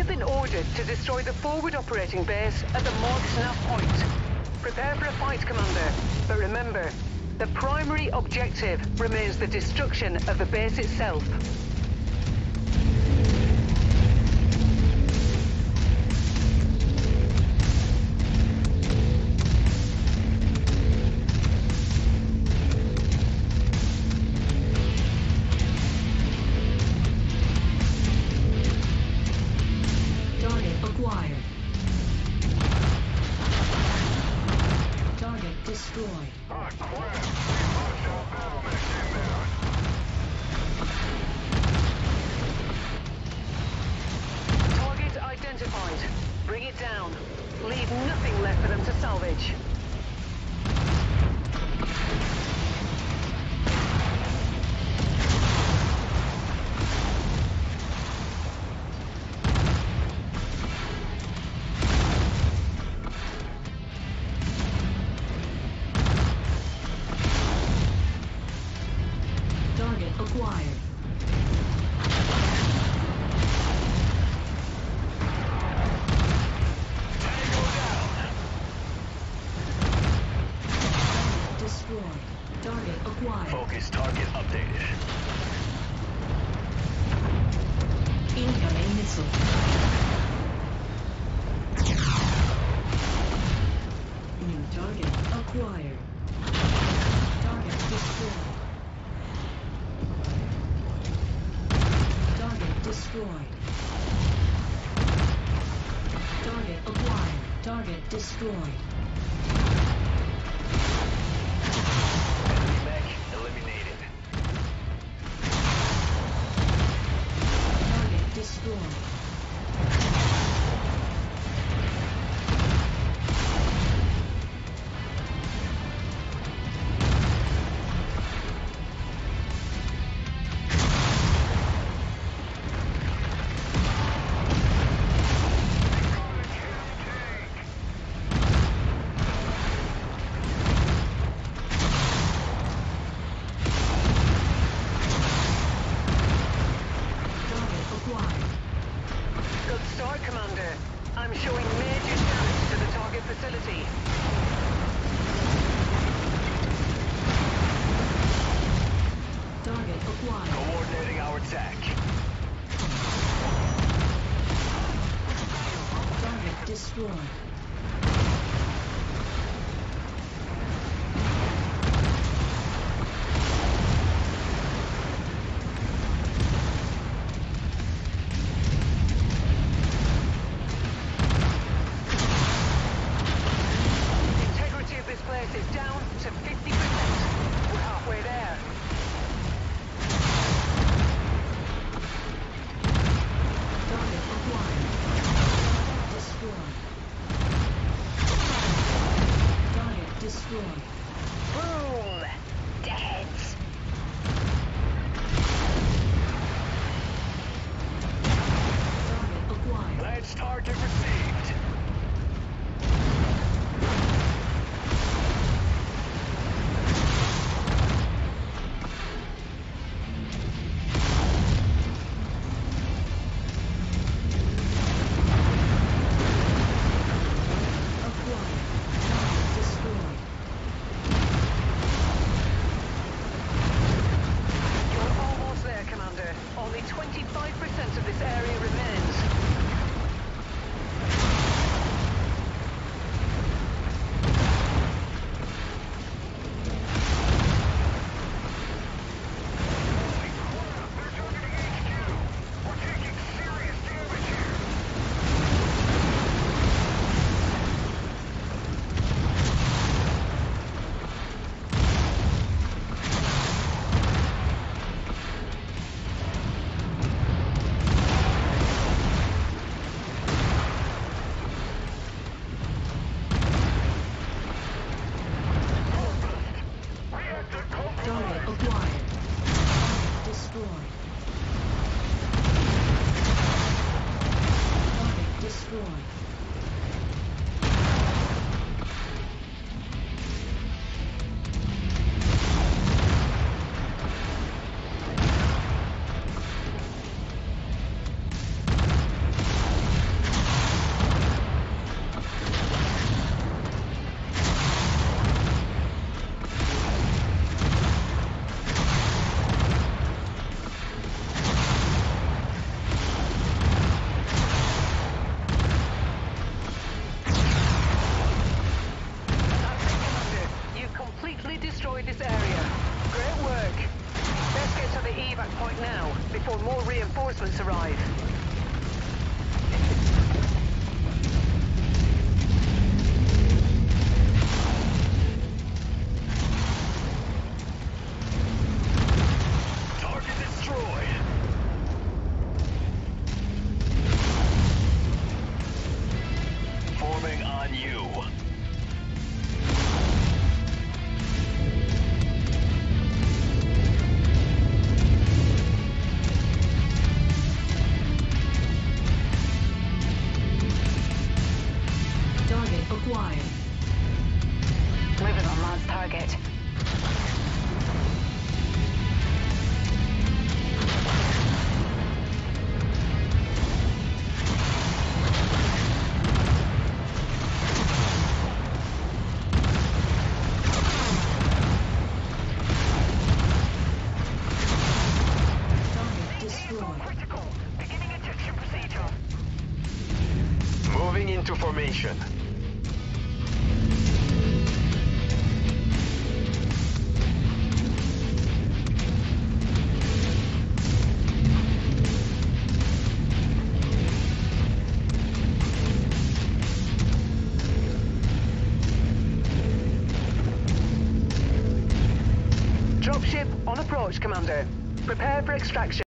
have been ordered to destroy the forward operating base at the Morgue Snap Point. Prepare for a fight, Commander. But remember, the primary objective remains the destruction of the base itself. Bring it down. Leave nothing left for them to salvage. Target acquired. Target acquired. Focus target updated. Incoming missile. New target acquired. Target destroyed. Target destroyed. Target acquired. Target destroyed. Destroyed. Commander, I'm showing major damage to the target facility. Target acquired. Coordinating our attack. Target destroyed. Is down to 50%. We're halfway there. Target acquired. Destroyed. Target destroyed. Boom! Dead. Target acquired. Lance target received. Only 25% of this area remains. before more reinforcements arrive. Target destroyed. Forming on you. Target acquired. Moving on last target. Target destroyed. Critical. Beginning ejection procedure. Moving into formation. Dropship on approach, Commander. Prepare for extraction.